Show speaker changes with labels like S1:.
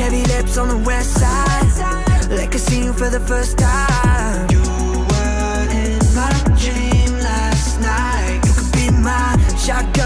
S1: heavy lips on the west side, like I seen you for the first time. You were in my dream last night. You could be my shotgun